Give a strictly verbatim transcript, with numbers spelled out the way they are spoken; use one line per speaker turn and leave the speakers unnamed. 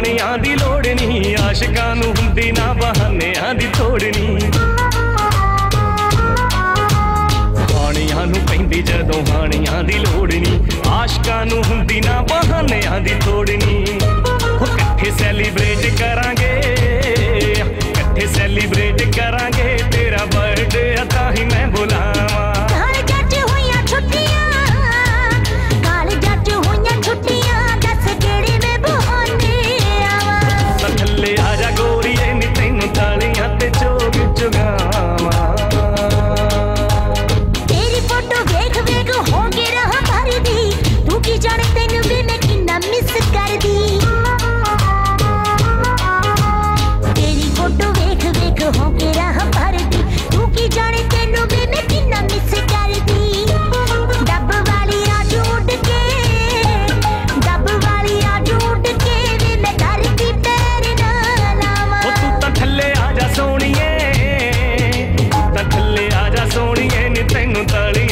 पानियां दी लोड़ नहीं, आशिकां नूं हुंदी ना बहानियां दी थोड़ नहीं। हानियां नूं पैंदी जदों हानियां दी लोड़ नहीं, आशिकां नूं हुंदी ना बहानियां दी थोड़ नहीं। कट्ठे सैलीब्रेट करांगे, कट्ठे सैलीब्रेट करांगे, तेरा बर्थडे तां ही मैं बुलावां। सोनिए नी तैनू ताली